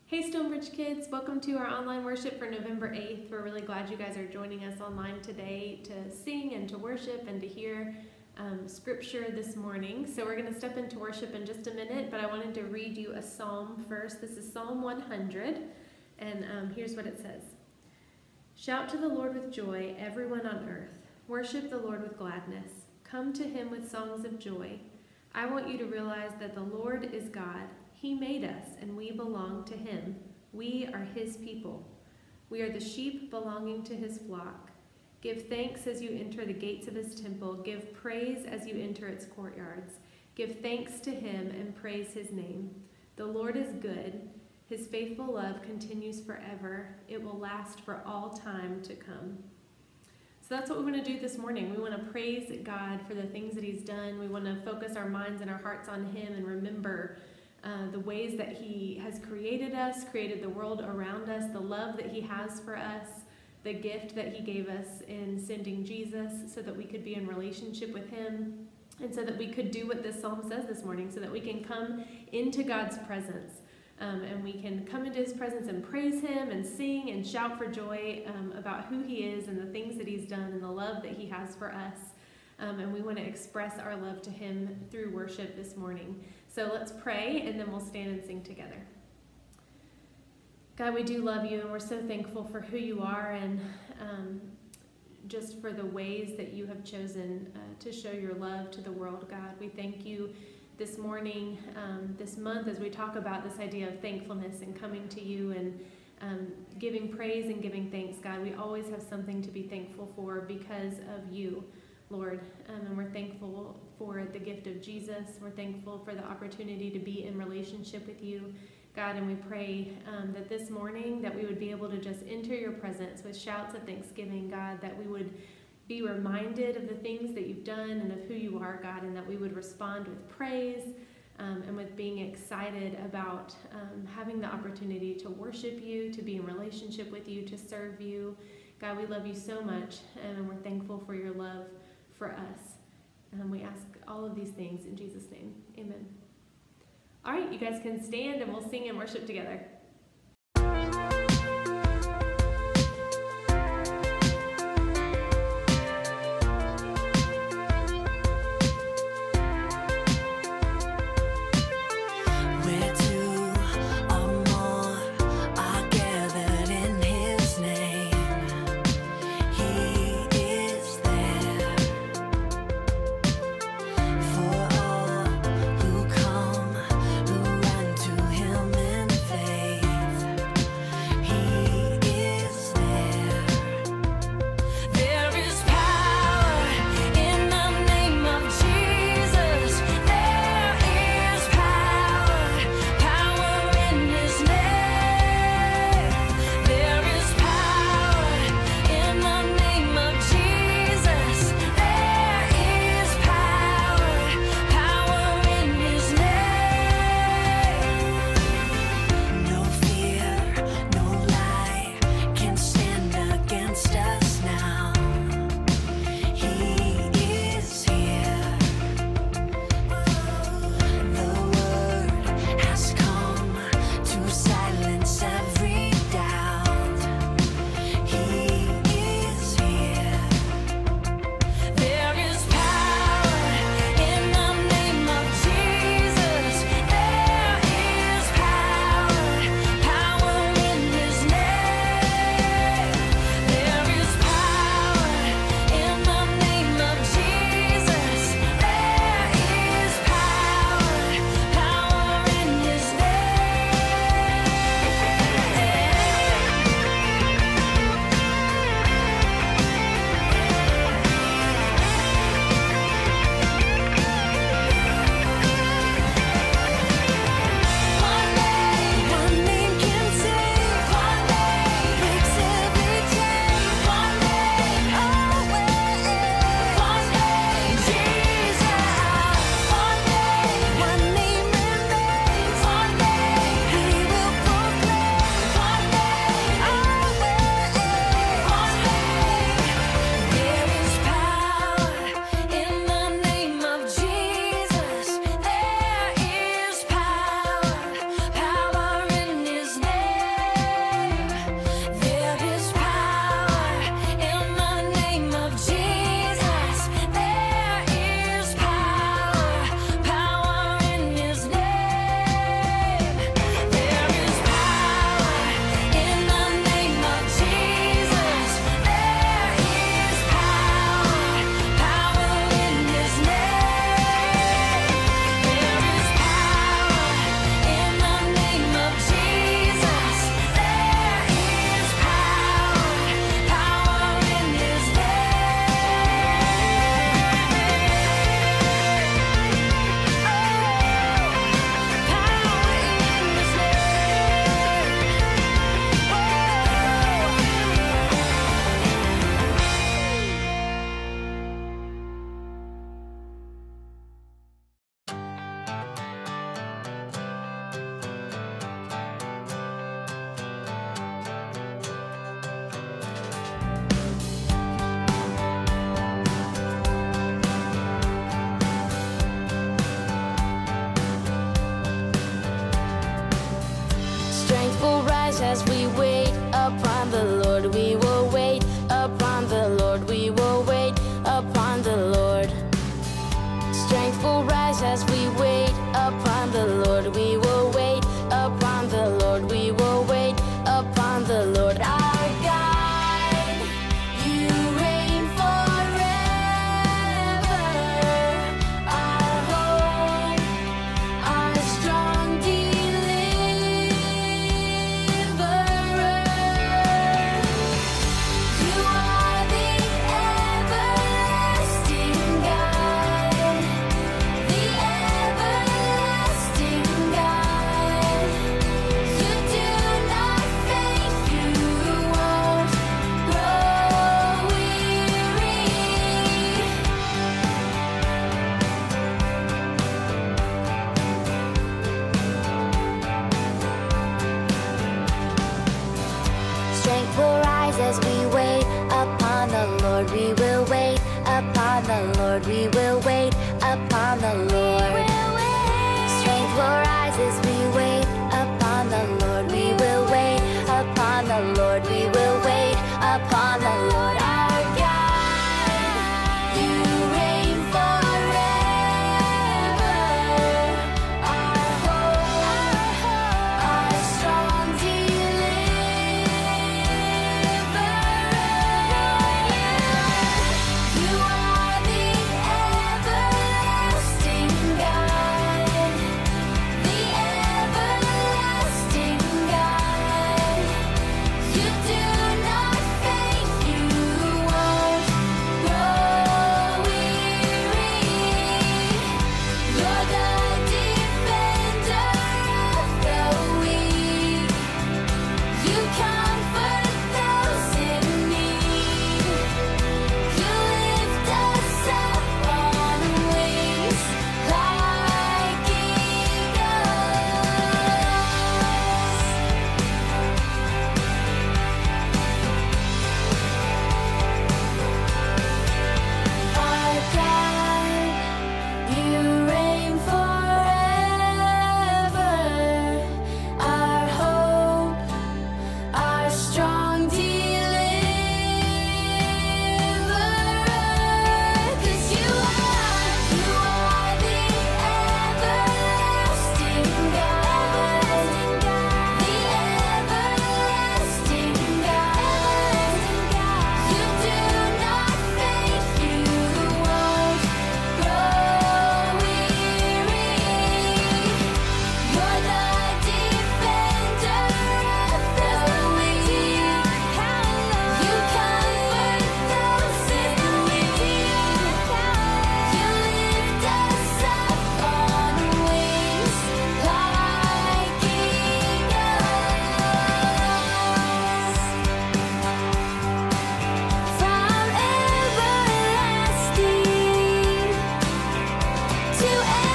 Hey StoneBridge kids, welcome to our online worship for November 8th. We're really glad you guys are joining us online today to sing and to worship and to hear scripture this morning. So we're going to step into worship in just a minute, but I wanted to read you a psalm first. This is Psalm 100, and here's what it says. Shout to the Lord with joy, everyone on earth. Worship the Lord with gladness. Come to him with songs of joy. I want you to realize that the Lord is God. He made us, and we belong to him. We are his people. We are the sheep belonging to his flock. Give thanks as you enter the gates of his temple. Give praise as you enter its courtyards. Give thanks to him and praise his name. The Lord is good. His faithful love continues forever. It will last for all time to come. So that's what we want to do this morning. We want to praise God for the things that he's done. We want to focus our minds and our hearts on him and remember the ways that he has created us, created the world around us, the love that he has for us, the gift that he gave us in sending Jesus so that we could be in relationship with him, and so that we could do what this psalm says this morning, so that we can come into God's presence, and we can come into his presence and praise him and sing and shout for joy about who he is and the things that he's done and the love that he has for us. And we want to express our love to him through worship this morning. So let's pray, and then we'll stand and sing together. God, we do love you, and we're so thankful for who you are and just for the ways that you have chosen to show your love to the world, God. We thank you this morning, this month, as we talk about this idea of thankfulness and coming to you and giving praise and giving thanks, God. We always have something to be thankful for because of you, Lord, and we're thankful for the gift of Jesus. We're thankful for the opportunity to be in relationship with you, God, and we pray that this morning that we would be able to just enter your presence with shouts of thanksgiving, God, that we would be reminded of the things that you've done and of who you are, God, and that we would respond with praise and with being excited about having the opportunity to worship you, to be in relationship with you, to serve you. God, we love you so much, and we're thankful for your love for us. And we ask all of these things in Jesus' name. Amen. All right, you guys can stand and we'll sing and worship together. Faith. upon the Lord we will wait, upon the Lord we will wait, upon the Lord our God. You reign forever, our hope, our strong deliverer. You are the everlasting God, the everlasting God. You do not faint, you won't grow weary. Strength will rise as we wait upon the Lord. We will wait upon the Lord. We will wait upon the Lord. Strength will rise as we wait upon the Lord. We will wait upon the Lord. We will wait upon the Lord our God. You reign forever, our hope, our strong deliverer. You are the everlasting God, the everlasting God. You do not faint, you won't grow weary. You're the defender of the weak. You comfort those in need. You lift us up on wings like eagles. Our God, you reign forever, our hope, our strong deliverer. 'Cause you are the everlasting God, the everlasting God. You do not faint, you won't grow weary. You're the defender of the weak. You comfort those in need. You lift us up on wings like eagles. From everlasting to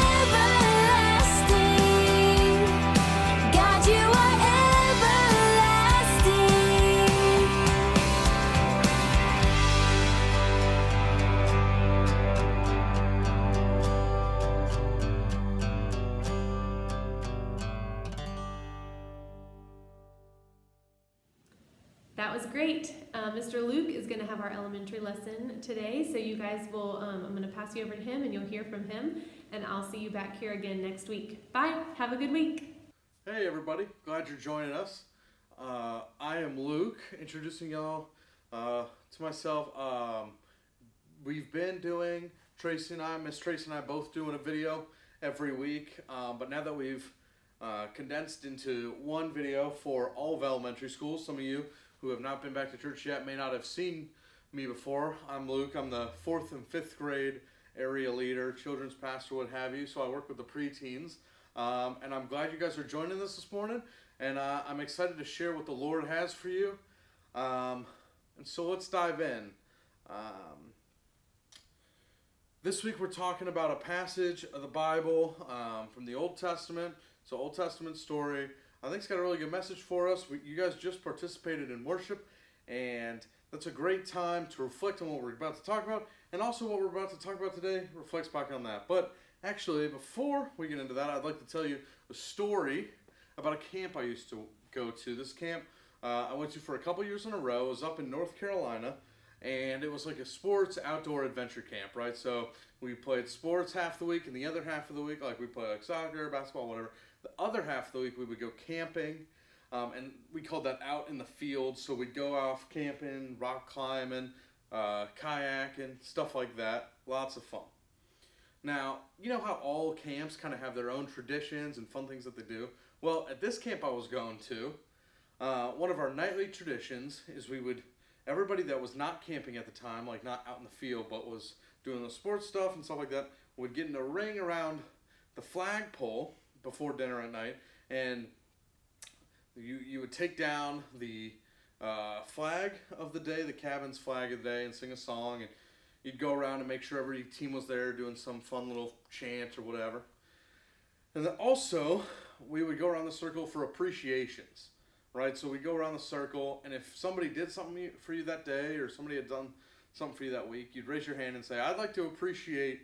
everlasting, God, you are everlasting. That was great. Mr. Luke is going to have our elementary lesson today, so you guys will, I'm going to pass you over to him and you'll hear from him, and I'll see you back here again next week. Bye. Have a good week. Hey everybody, glad you're joining us. I am Luke, introducing y'all to myself. We've been doing, Miss Tracy and I both doing a video every week, but now that we've condensed into one video for all of elementary schools, some of you who have not been back to church yet may not have seen me before. I'm Luke, I'm the 4th and 5th grade area leader, children's pastor, what have you, so I work with the preteens. And I'm glad you guys are joining us this morning, and I'm excited to share what the Lord has for you. And so let's dive in. This week we're talking about a passage of the Bible from the Old Testament. It's an Old Testament story. I think it's got a really good message for us. You guys just participated in worship, and that's a great time to reflect on what we're about to talk about, and also what we're about to talk about today reflects back on that. But actually, before we get into that, I'd like to tell you a story about a camp I used to go to. This camp I went to for a couple years in a row. It was up in North Carolina, And it was like a sports outdoor adventure camp, right? So we played sports half the week, and the other half of the week, like we played like soccer, basketball, whatever. The other half of the week we would go camping, and we called that out in the field. So we'd go off camping, rock climbing, kayaking, stuff like that. Lots of fun. Now, you know how all camps kind of have their own traditions and fun things that they do? Well, at this camp I was going to, one of our nightly traditions is everybody that was not camping at the time, like not out in the field, but was doing the sports stuff and stuff like that, would get in a ring around the flagpole before dinner at night, and you would take down the flag of the day, the cabin's flag of the day, and sing a song, and you'd go around and make sure every team was there doing some fun little chant or whatever. And then also, we would go around the circle for appreciations, right? So we'd go around the circle, and if somebody did something for you that day, or somebody had done something for you that week, you'd raise your hand and say, I'd like to appreciate,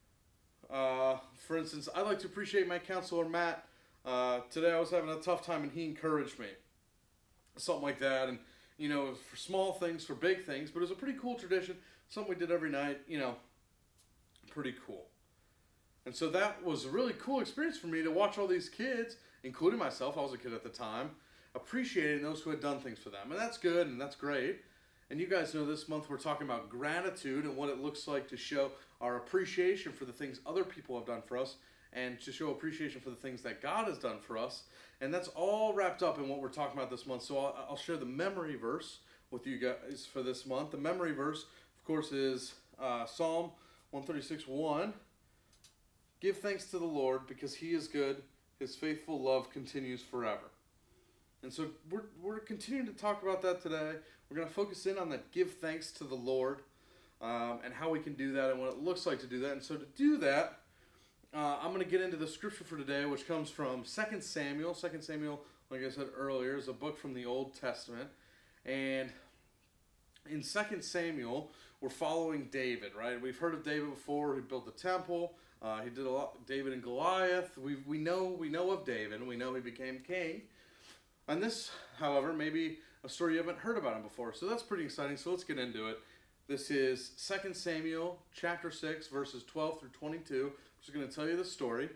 for instance, I'd like to appreciate my counselor, Matt. Today I was having a tough time, and he encouraged me. Something like that, and, you know, for small things, for big things, but it was a pretty cool tradition, something we did every night, you know, pretty cool. And so that was a really cool experience for me to watch all these kids, including myself, I was a kid at the time, appreciating those who had done things for them. And that's good, and that's great. And you guys know this month we're talking about gratitude and what it looks like to show our appreciation for the things other people have done for us, and to show appreciation for the things that God has done for us. And that's all wrapped up in what we're talking about this month. So I'll share the memory verse with you guys for this month. The memory verse, of course, is Psalm 136:1. Give thanks to the Lord because he is good. His faithful love continues forever. And so we're continuing to talk about that today. We're going to focus in on that give thanks to the Lord, and how we can do that and what it looks like to do that. And so to do that, I'm going to get into the scripture for today, which comes from 2 Samuel. 2 Samuel, like I said earlier, is a book from the Old Testament. And in 2 Samuel, we're following David, right? We've heard of David before. He built the temple. He did a lot. David and Goliath. We know of David. We know he became king. And this, however, may be a story you haven't heard about him before. So that's pretty exciting. So let's get into it. This is 2 Samuel chapter 6, verses 12 through 22. I'm just going to tell you the story.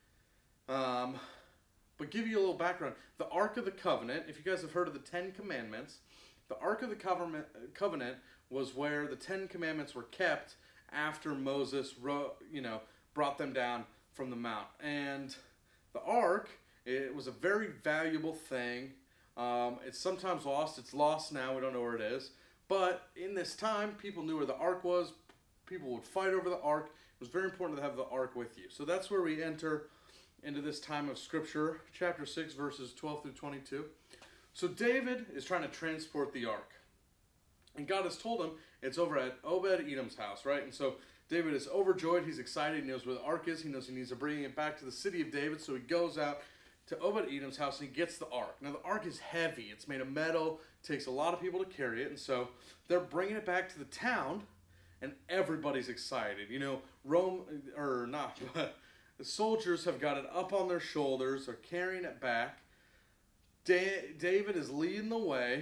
But give you a little background. The Ark of the Covenant, if you guys have heard of the 10 Commandments, the Ark of the Covenant was where the 10 Commandments were kept after Moses brought them down from the mount. And the Ark, it was a very valuable thing. It's sometimes lost. It's lost now. We don't know where it is. But in this time, people knew where the Ark was. People would fight over the Ark. It was very important to have the Ark with you. So that's where we enter into this time of Scripture, chapter 6, verses 12 through 22. So David is trying to transport the Ark. And God has told him it's over at Obed-Edom's house, right? And so David is overjoyed. He's excited. He knows where the Ark is. He knows he needs to bring it back to the city of David. So he goes out to Obed-Edom's house and he gets the Ark. Now the Ark is heavy. It's made of metal. It takes a lot of people to carry it. And so they're bringing it back to the town, and everybody's excited. You know, the soldiers have got it up on their shoulders. They're carrying it back. David is leading the way,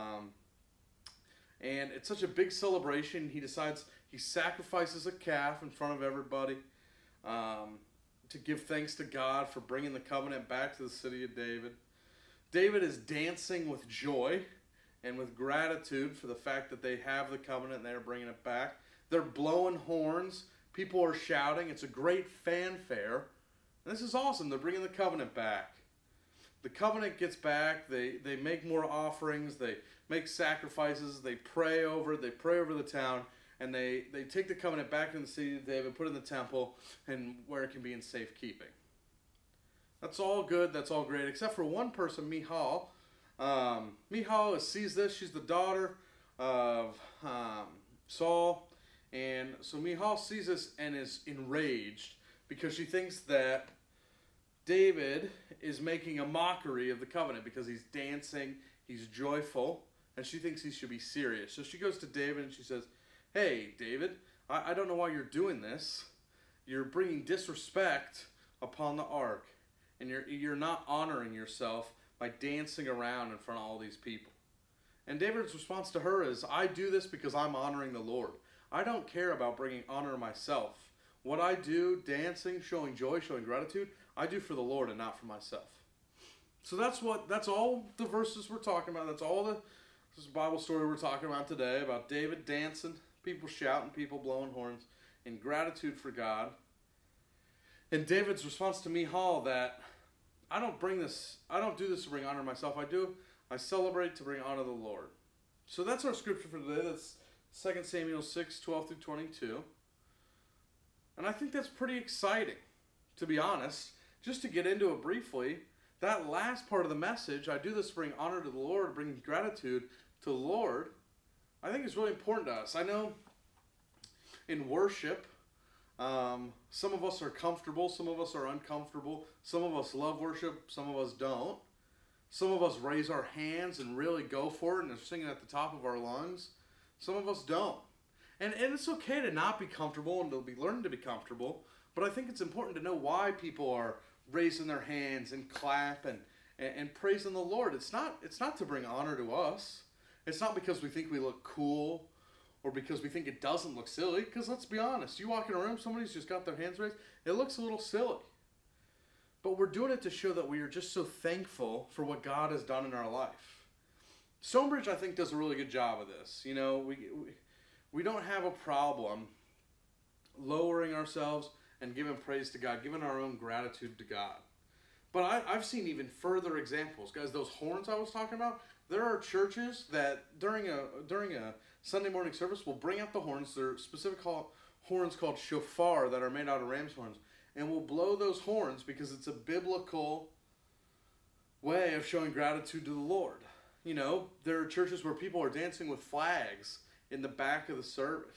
and it's such a big celebration. He decides he sacrifices a calf in front of everybody to give thanks to God for bringing the covenant back to the city of David. David is dancing with joy and with gratitude for the fact that they have the covenant and they're bringing it back. They're blowing horns. People are shouting. It's a great fanfare. And this is awesome. They're bringing the covenant back. The covenant gets back. They make more offerings. They make sacrifices. They pray over it. They pray over the town. And they take the covenant back to the city of David, put it in the temple, and where it can be in safekeeping. That's all good. That's all great. Except for one person, Michal. Michal sees this. She's the daughter of Saul. And so Michal sees this and is enraged because she thinks that David is making a mockery of the covenant because he's dancing, he's joyful, and she thinks he should be serious. So she goes to David and she says, "Hey, David, I don't know why you're doing this. You're bringing disrespect upon the ark, and you're not honoring yourself by dancing around in front of all these people." And David's response to her is, I do this because I'm honoring the Lord. I don't care about bringing honor to myself. What I do, dancing, showing joy, showing gratitude, I do for the Lord and not for myself. So that's all the verses we're talking about. That's all this Bible story we're talking about today, about David dancing, people shouting, people blowing horns, in gratitude for God. And David's response to Michal that I don't do this to bring honor to myself. I celebrate to bring honor to the Lord. So that's our scripture for today. That's 2 Samuel 6, 12 through 22. And I think that's pretty exciting, to be honest. Just to get into it briefly, that last part of the message, I do this to bring honor to the Lord, bring gratitude to the Lord, I think is really important to us. I know in worship, some of us are comfortable, some of us are uncomfortable, some of us love worship, some of us don't. Some of us raise our hands and really go for it and are singing at the top of our lungs. Some of us don't. And it's okay to not be comfortable and to be learning to be comfortable, but I think it's important to know why people are raising their hands and clap and praising the Lord. It's not to bring honor to us. It's not because we think we look cool or because we think it doesn't look silly, because let's be honest, you walk in a room, somebody's just got their hands raised, it looks a little silly. But we're doing it to show that we are just so thankful for what God has done in our life. StoneBridge, I think, does a really good job of this. You know, we don't have a problem lowering ourselves and giving praise to God, giving our own gratitude to God. But I've seen even further examples. Guys, those horns I was talking about, there are churches that during a Sunday morning service will bring out the horns. They're specific horns called shofar that are made out of ram's horns. And we'll blow those horns because it's a biblical way of showing gratitude to the Lord. You know, there are churches where people are dancing with flags in the back of the service.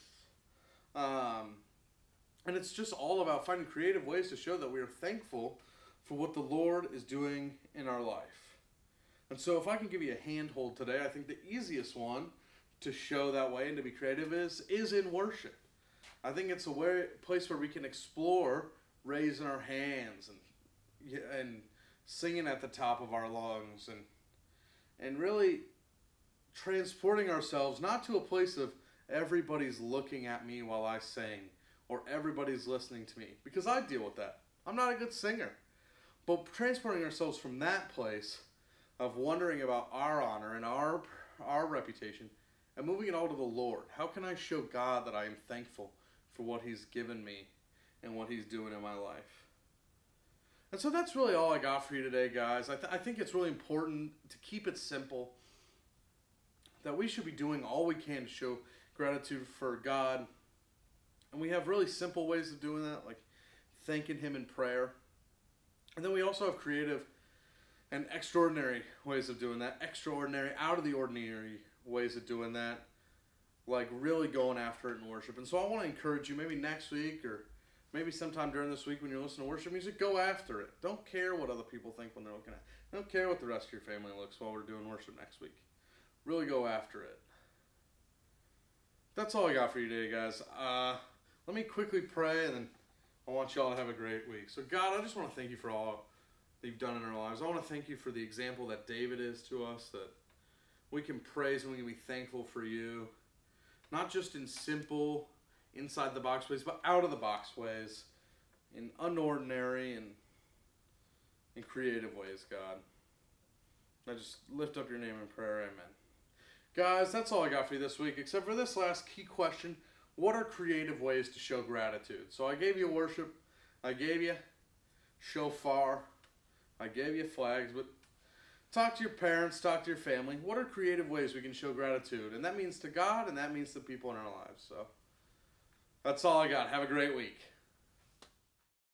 And it's just all about finding creative ways to show that we are thankful for what the Lord is doing in our life. And so if I can give you a handhold today, I think the easiest one to show that way and to be creative is in worship. I think it's a place where we can explore raising our hands and singing at the top of our lungs and really transporting ourselves not to a place of everybody's looking at me while I sing or everybody's listening to me, because I deal with that. I'm not a good singer. But transporting ourselves from that place of wondering about our honor and our reputation and moving it all to the Lord. How can I show God that I am thankful for what He's given me and what He's doing in my life? And so that's really all I got for you today, guys. I think it's really important to keep it simple, that we should be doing all we can to show gratitude for God. And we have really simple ways of doing that, like thanking Him in prayer. And then we also have creative and extraordinary ways of doing that, extraordinary, out of the ordinary ways of doing that, like really going after it in worship. And so I want to encourage you, maybe next week or maybe sometime during this week when you're listening to worship music, go after it. Don't care what other people think when they're looking at it. Don't care what the rest of your family looks while we're doing worship next week. Really go after it. That's all I got for you today, guys. Let me quickly pray, and then I want you all to have a great week. So God, I just want to thank you for all that you've done in our lives. I want to thank you for the example that David is to us, that we can praise and we can be thankful for you, not just in simple, inside-the-box ways, but out-of-the-box ways, in unordinary and in creative ways, God. I just lift up your name in prayer. Amen. Guys, that's all I got for you this week, except for this last key question. What are creative ways to show gratitude? So I gave you worship, I gave you shofar, I gave you flags, but talk to your parents, talk to your family. What are creative ways we can show gratitude? And that means to God, and that means to people in our lives. So that's all I got. Have a great week.